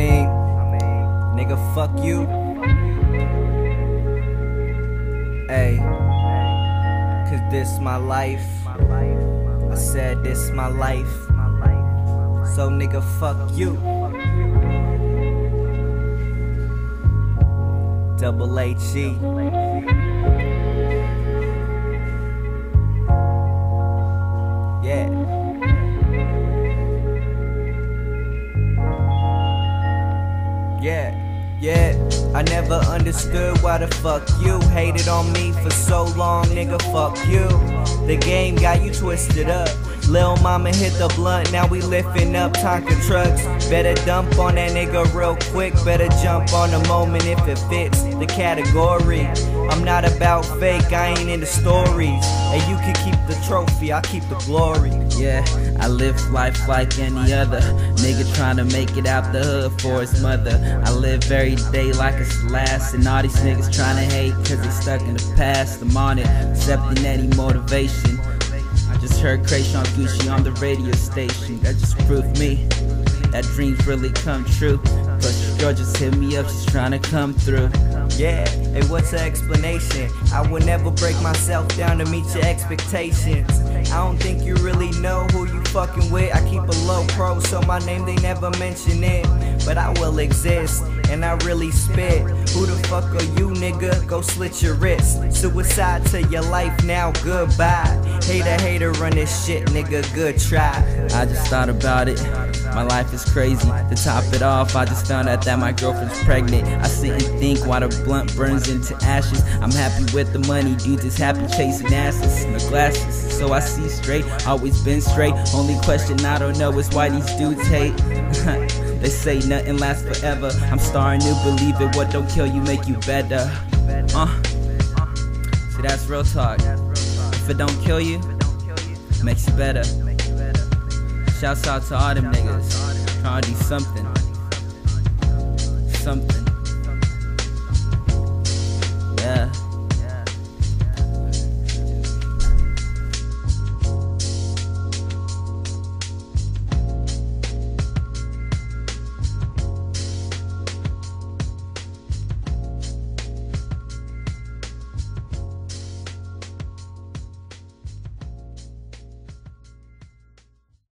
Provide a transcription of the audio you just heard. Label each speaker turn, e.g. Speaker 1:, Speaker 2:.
Speaker 1: Nigga, fuck you. Ay, cause this my life. I said this my life. So nigga, fuck you. Double H-E. Yeah. Yeah, I never understood why the fuck you hated on me for so long, nigga, fuck you. The game got you twisted up. Lil' mama hit the blunt, now we lifting up Tonka trucks. Better dump on that nigga real quick, better jump on the moment if it fits the category. I'm not about fake, I ain't into stories. And you can keep the trophy, I'll keep the glory.
Speaker 2: Yeah, I live life like any other nigga trying to make it out the hood for his mother. I live every day like it's the last, and all these niggas trying to hate cause they stuck in the past. I'm on it, accepting any motivation. I just heard Krayshawn Gucci on the radio station. That just proved me that dreams really come true. Plus your girl just hit me up, she's trying to come through.
Speaker 1: Yeah, hey, what's the explanation? I would never break myself down to meet your expectations. I don't think you really know who you fucking with. I keep a low pro, so my name they never mention it. But I will exist, and I really spit. Who the fuck are you, nigga? Go slit your wrist. Suicide to your life now, goodbye. Hater, run this shit, nigga, good try.
Speaker 2: I just thought about it, my life is crazy. To top it off, I just found out that my girlfriend's pregnant. I sit and think while the blunt burns into ashes. I'm happy with the money, dudes is happy chasing asses. No glasses, so I see straight, always been straight. Only question I don't know is why these dudes hate. They say nothing lasts forever. I'm starting to believe it, what don't kill you make you better. See, that's real talk. If it don't kill you, it makes you better. Shouts out to all them niggas trying to do something.